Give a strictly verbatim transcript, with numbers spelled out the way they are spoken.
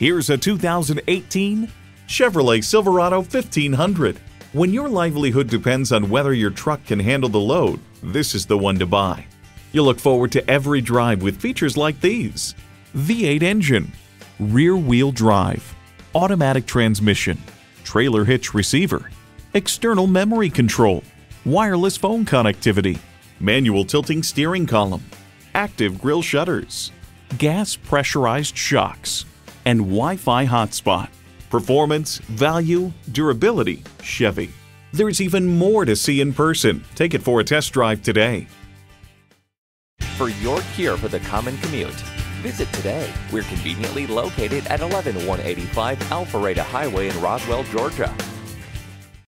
Here's a two thousand eighteen Chevrolet Silverado fifteen hundred. When your livelihood depends on whether your truck can handle the load, this is the one to buy. You'll look forward to every drive with features like these: V eight engine, rear-wheel drive, automatic transmission, trailer hitch receiver, external memory control, wireless phone connectivity, manual tilting steering column, active grille shutters, gas pressurized shocks, and Wi-Fi hotspot. Performance, value, durability, Chevy. There's even more to see in person. Take it for a test drive today. For your cure for the common commute, visit today. We're conveniently located at eleven one eighty-five Alpharetta Highway in Roswell, Georgia.